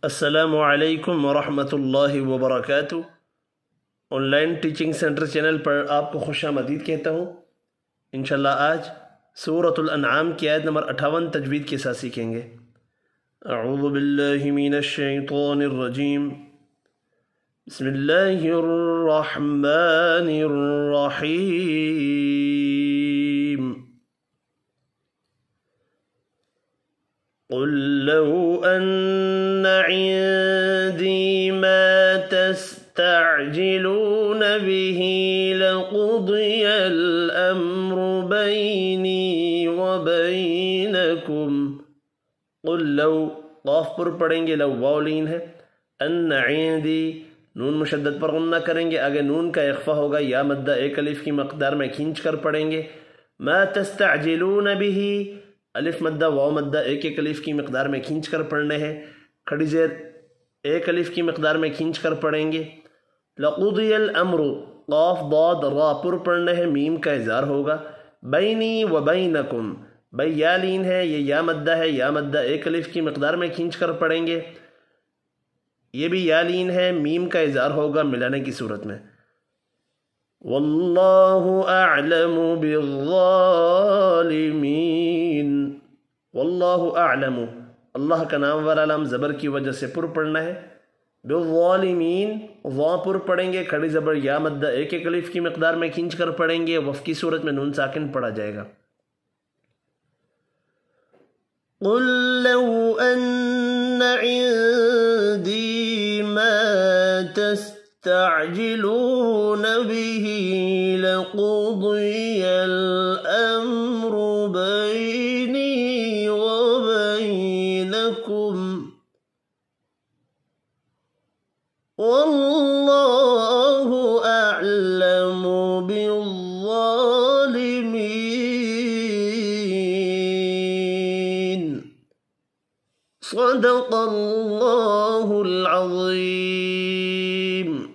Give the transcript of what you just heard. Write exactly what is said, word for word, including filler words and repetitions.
السلام علیکم ورحمۃ اللہ وبرکاتہ۔ Online teaching centre channel پر آپ کو خوش آمدید کہتا ہوں۔ انشاءاللہ آج سورۃ الانعام کی آیت نمبر اٹھاون تجوید کے ساتھ سیکھیں گے۔ اعوذ باللہ من الشیطان الرجیم، بسم اللہ الرحمن الرحیم۔ قل لو أن عندي ما تستعجلون به لقضي الأمر بيني وبينكم۔ قل لو قاف پر پڑھیں گے، لو واولین ہے، ان عندی نون مشدد پر غنہ کریں گے، آگے نون کا اخفا ہوگا، یا مدہ ایک الف کی مقدار میں کھینچ کر پڑھیں گے۔ ما تستعجلون به، الف مدہ واو مدہ ایک ایک الف کی مقدار میں کھینچ کر پڑھنے ہیں، کھڑی زیر ایک الف کی مقدار میں کھینچ کر پڑھیں گے۔ لقضی الامر، قاف ضاد را پر پڑھنے ہیں، میم کا اظہار ہوگا۔ بینی و بینکم، بی یا لین ہے، یہ یا مدہ ہے، یا مدہ ایک الف کی مقدار میں کھینچ کر پڑھیں گے، یہ بھی یا لین ہے، میم کا اظہار ہوگا ملانے کی صورت میں۔ واللہ اعلم بالظالمین، واللہ اعلم، اللہ کا نام والا لام زبر کی وجہ سے پر پڑھنا ہے، بالظالمین وا پر پڑھیں گے، کھڑی زبر یا مدہ ایک ایک الف کی مقدار میں کھینچ کر پڑھیں گے، وف کی صورت میں نون ساکن پڑھا جائے گا۔ قل لو ان عندی ما تستعجلون به لقضي الأمر بيني وبينكم والله أعلم بالظالمين۔ صدق الله العظيم۔